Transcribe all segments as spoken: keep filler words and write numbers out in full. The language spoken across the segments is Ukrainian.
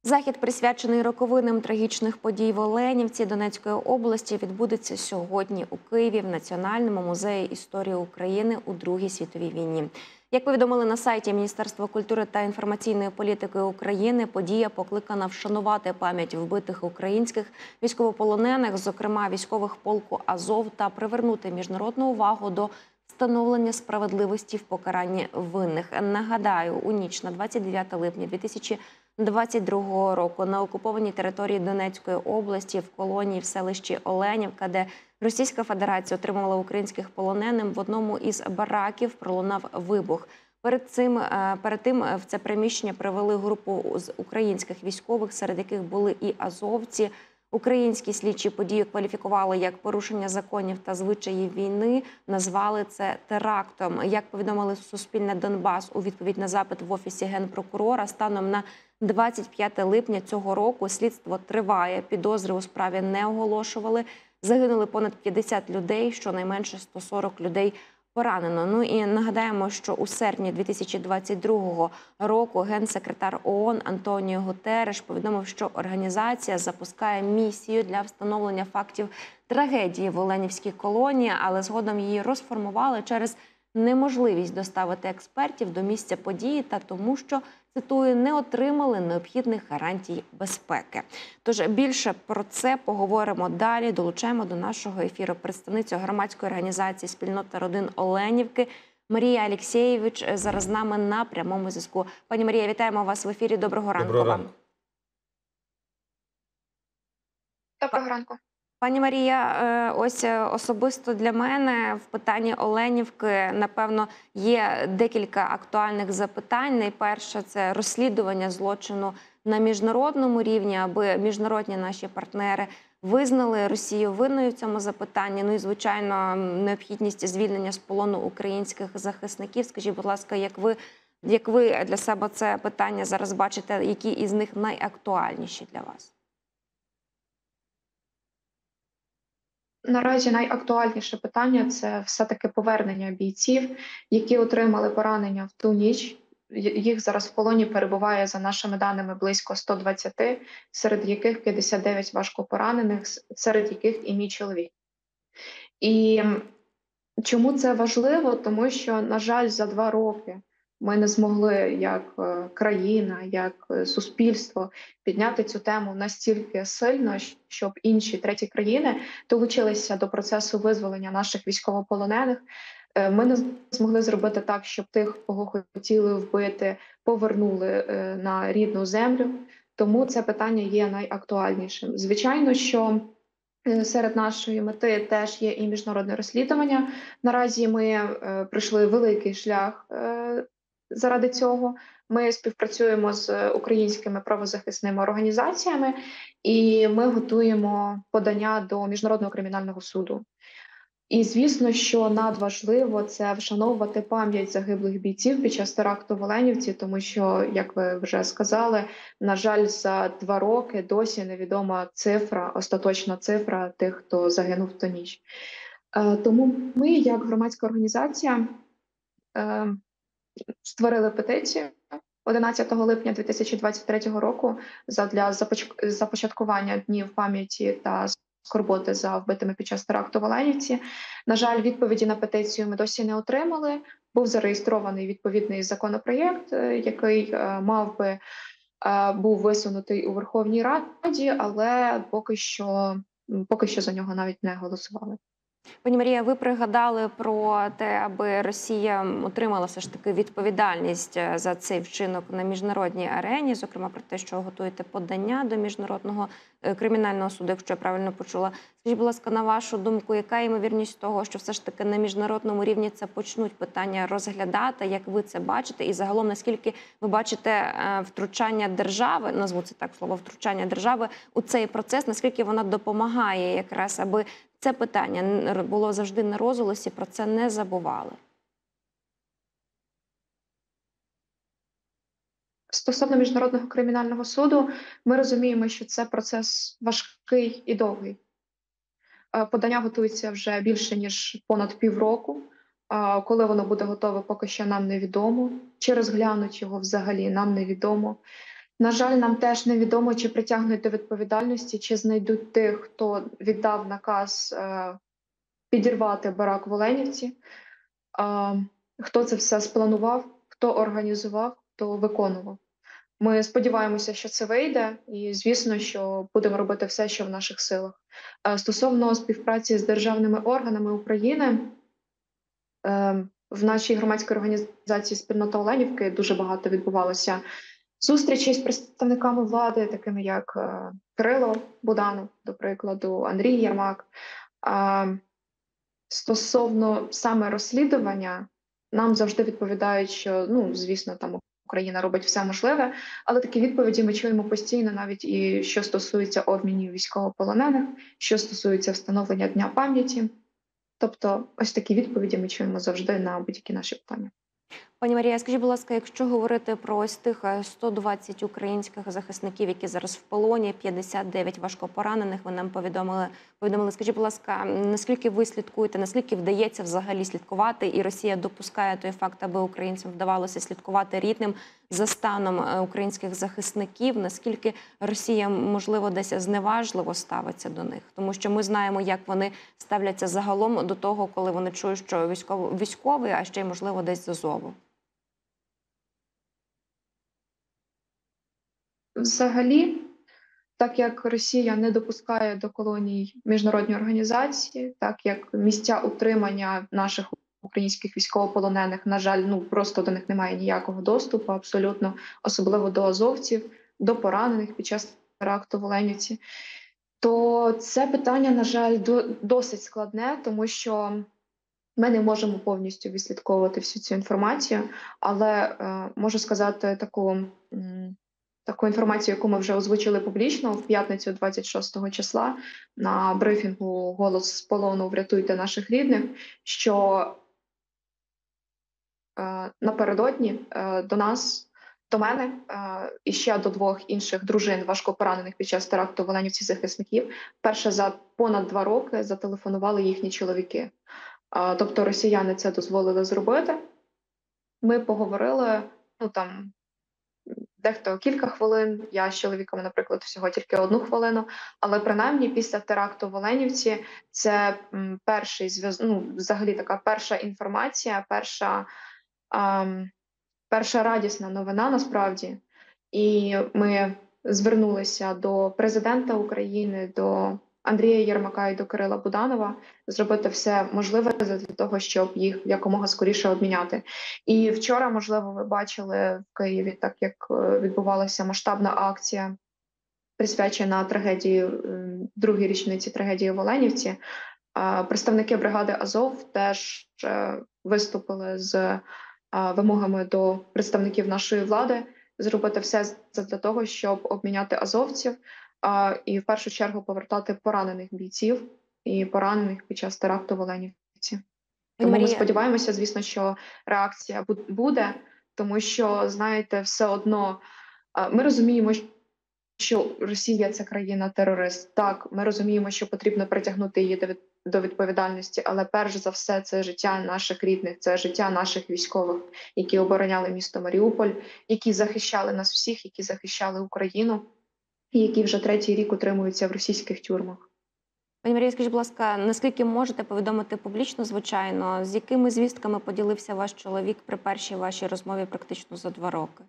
Захід, присвячений роковинам трагічних подій в Оленівці Донецької області, відбудеться сьогодні у Києві в Національному музеї історії України у Другій світовій війні. Як повідомили на сайті Міністерства культури та інформаційної політики України, подія покликана вшанувати пам'ять вбитих українських військовополонених, зокрема військових полку «Азов», та привернути міжнародну увагу до встановлення справедливості в покаранні винних. Нагадаю, у ніч на двадцять дев'яте липня дві тисячі двадцять другого року на окупованій території Донецької області в колонії в селищі Оленівка, де Російська Федерація отримувала українських полонених, в одному із бараків пролунав вибух. Перед цим, перед тим в це приміщення привели групу з українських військових, серед яких були і азовці. Українські слідчі подію кваліфікували як порушення законів та звичаїв війни, назвали це терактом. Як повідомили Суспільне Донбас у відповідь на запит в Офісі Генпрокурора, станом на двадцять п'яте липня цього року слідство триває, підозри у справі не оголошували. Загинули понад п'ятдесят людей, щонайменше сто сорок людей поранено. Ну і нагадаємо, що у серпні дві тисячі двадцять другого року генсекретар ООН Антоніо Гутерреш повідомив, що організація запускає місію для встановлення фактів трагедії в Оленівській колонії, але згодом її розформували через неможливість доставити експертів до місця події та тому, що, цитую, не отримали необхідних гарантій безпеки. Тож більше про це поговоримо далі. Долучаємо до нашого ефіру представницю громадської організації «Спільнота родин Оленівки» Марія Алєксєєвич зараз з нами на прямому зв'язку. Пані Марія, вітаємо вас в ефірі. Доброго ранку Доброго вам. ранку. Доброго ранку. Пані Марія, ось особисто для мене в питанні Оленівки, напевно, є декілька актуальних запитань. Найперше – це розслідування злочину на міжнародному рівні, аби міжнародні наші партнери визнали Росію винною в цьому запитанні. Ну і, звичайно, необхідність звільнення з полону українських захисників. Скажіть, будь ласка, як ви, як ви для себе це питання зараз бачите, які із них найактуальніші для вас? Наразі найактуальніше питання – це все-таки повернення бійців, які отримали поранення в ту ніч. Їх зараз в полоні перебуває, за нашими даними, близько ста двадцяти, серед яких п'ятдесят дев'ять важкопоранених, серед яких і мій чоловік. І чому це важливо? Тому що, на жаль, за два роки ми не змогли як країна, як суспільство підняти цю тему настільки сильно, щоб інші треті країни долучилися до процесу визволення наших військовополонених. Ми не змогли зробити так, щоб тих, кого хотіли вбити, повернули на рідну землю. Тому це питання є найактуальнішим. Звичайно, що серед нашої мети теж є і міжнародне розслідування. Наразі ми пройшли великий шлях заради цього. Ми співпрацюємо з українськими правозахисними організаціями і ми готуємо подання до Міжнародного кримінального суду. І, звісно, що надважливо – це вшановувати пам'ять загиблих бійців під час теракту в Оленівці, тому що, як ви вже сказали, на жаль, за два роки досі невідома цифра, остаточна цифра тих, хто загинув в ту ніч. Тому ми, як громадська організація, створили петицію одинадцятого липня дві тисячі двадцять третього року для започаткування Днів пам'яті та скорботи за вбитими під час теракту в Оленівці. На жаль, відповіді на петицію ми досі не отримали. Був зареєстрований відповідний законопроєкт, який мав би був висунутий у Верховній Раді, але поки що, поки що за нього навіть не голосували. Пані Марія, ви пригадали про те, аби Росія отримала все ж таки відповідальність за цей вчинок на міжнародній арені, зокрема про те, що готуєте подання до Міжнародного кримінального суду, якщо я правильно почула. Скажіть, будь ласка, на вашу думку, яка ймовірність того, що все ж таки на міжнародному рівні це почнуть питання розглядати, як ви це бачите? І загалом, наскільки ви бачите втручання держави, назву це так слово, втручання держави у цей процес, наскільки вона допомагає якраз, аби це питання було завжди на розголосі, про це не забували? Стосовно Міжнародного кримінального суду, ми розуміємо, що це процес важкий і довгий. Подання готується вже більше, ніж понад півроку. Коли воно буде готове, поки що нам невідомо. Чи розглянуть його взагалі, нам невідомо. На жаль, нам теж невідомо, чи притягнуть до відповідальності, чи знайдуть тих, хто віддав наказ е, підірвати барак в Оленівці, а, хто це все спланував, хто організував, хто виконував. Ми сподіваємося, що це вийде, і звісно, що будемо робити все, що в наших силах. Е, Стосовно співпраці з державними органами України, е, в нашій громадській організації «Спільнота Оленівки» дуже багато відбувалося зустрічей з представниками влади, такими як е, Кирило Буданов, до прикладу, Андрій Єрмак. Е, Стосовно саме розслідування, нам завжди відповідають, що ну звісно, там Україна робить все можливе, але такі відповіді ми чуємо постійно, навіть і що стосується обмінів військовополонених, що стосується встановлення дня пам'яті. Тобто, ось такі відповіді ми чуємо завжди на будь-які наші питання. Пані Марія, скажіть, будь ласка, якщо говорити про ось тих сто двадцять українських захисників, які зараз в полоні, п'ятдесят дев'ять важкопоранених, ви нам повідомили, повідомили. Скажіть, будь ласка, наскільки ви слідкуєте, наскільки вдається взагалі слідкувати, і Росія допускає той факт, аби українцям вдавалося слідкувати рідним за станом українських захисників, наскільки Росія, можливо, десь зневажливо ставиться до них? Тому що ми знаємо, як вони ставляться загалом до того, коли вони чують, що військовий, військовий, а ще й, можливо, десь з Азову. Взагалі, так як Росія не допускає до колоній міжнародні організації, так як місця утримання наших українських військовополонених, на жаль, ну просто до них немає ніякого доступу, абсолютно, особливо до азовців, до поранених під час теракту в Оленівці, то це питання, на жаль, досить складне, тому що ми не можемо повністю відслідковувати всю цю інформацію, але е, можу сказати таку. М Таку інформацію, яку ми вже озвучили публічно в п'ятницю двадцять шостого числа на брифінгу «Голос з полону. Врятуйте наших рідних», що е, напередодні е, до нас, до мене е, і ще до двох інших дружин важкопоранених під час теракту в Оленівці захисників, перше за понад два роки зателефонували їхні чоловіки. Е, тобто росіяни це дозволили зробити. Ми поговорили, ну там, дехто кілька хвилин, я з чоловіками, наприклад, всього тільки одну хвилину, але принаймні після теракту в Оленівці це м, перший зв'язок, ну, взагалі така перша інформація, перша, ем, перша радісна новина насправді. І ми звернулися до президента України, до Андрія Єрмака і до Кирила Буданова зробити все можливе для того, щоб їх якомога скоріше обміняти. І вчора, можливо, ви бачили в Києві, так як відбувалася масштабна акція, присвячена трагедії, другій річниці трагедії в Оленівці. Представники бригади Азов теж виступили з вимогами до представників нашої влади зробити все для того, щоб обміняти азовців, а, і в першу чергу повертати поранених бійців і поранених під час теракту в Оленівці. Тому ми сподіваємося, звісно, що реакція буде, тому що, знаєте, все одно ми розуміємо, що Росія – це країна-терорист. Так, ми розуміємо, що потрібно притягнути її до, від, до відповідальності, але перш за все це життя наших рідних, це життя наших військових, які обороняли місто Маріуполь, які захищали нас всіх, які захищали Україну, і які вже третій рік утримуються в російських тюрмах. Пані Марія, скажіть, будь ласка, наскільки можете повідомити публічно, звичайно, з якими звістками поділився ваш чоловік при першій вашій розмові практично за два роки?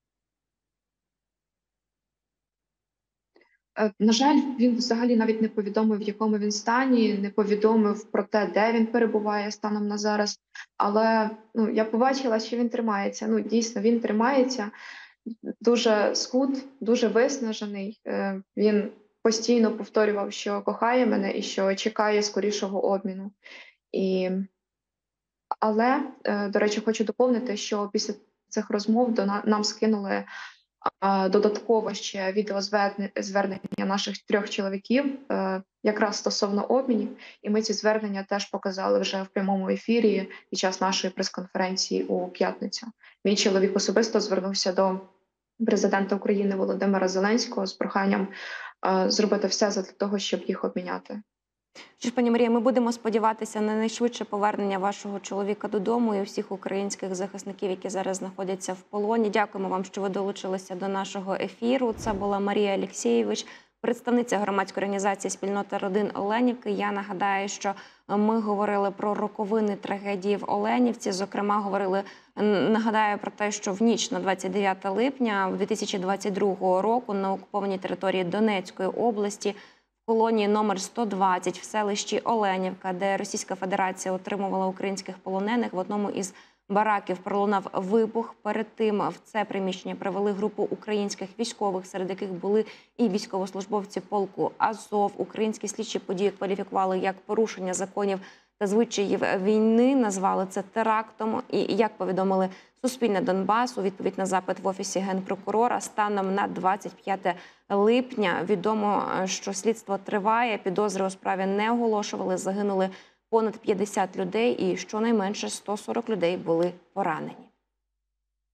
На жаль, він взагалі навіть не повідомив, в якому він стані, не повідомив про те, де він перебуває станом на зараз. Але ну, я побачила, що він тримається. Ну, дійсно, він тримається, дуже схуд, дуже виснажений. Він постійно повторював, що кохає мене і що чекає скорішого обміну. І... Але, до речі, хочу доповнити, що після цих розмов до нам скинули додатково ще відеозвернення наших трьох чоловіків, якраз стосовно обмінів, і ми ці звернення теж показали вже в прямому ефірі під час нашої прес-конференції у п'ятницю. Мій чоловік особисто звернувся до президента України Володимира Зеленського з проханням зробити все для того, щоб їх обміняти. Що ж, пані Марія, ми будемо сподіватися на найшвидше повернення вашого чоловіка додому і всіх українських захисників, які зараз знаходяться в полоні. Дякуємо вам, що ви долучилися до нашого ефіру. Це була Марія Алєксєєвич, представниця громадської організації «Спільнота родин Оленівки». Я нагадаю, що ми говорили про роковини трагедії в Оленівці. Зокрема, говорили, нагадаю про те, що в ніч на двадцять дев'яте липня дві тисячі двадцять другого року на окупованій території Донецької області в колонії номер сто двадцять в селищі Оленівка, де Російська Федерація отримувала українських полонених, в одному із бараків пролунав вибух. Перед тим в це приміщення привели групу українських військових, серед яких були і військовослужбовці полку Азов. Українські слідчі події кваліфікували як порушення законів та звичаїв війни, назвали це терактом. І, як повідомили Суспільне Донбас, у відповідь на запит в Офісі Генпрокурора, станом на двадцять п'яте липня відомо, що слідство триває, підозри у справі не оголошували, загинули понад п'ятдесят людей і щонайменше сто сорок людей були поранені.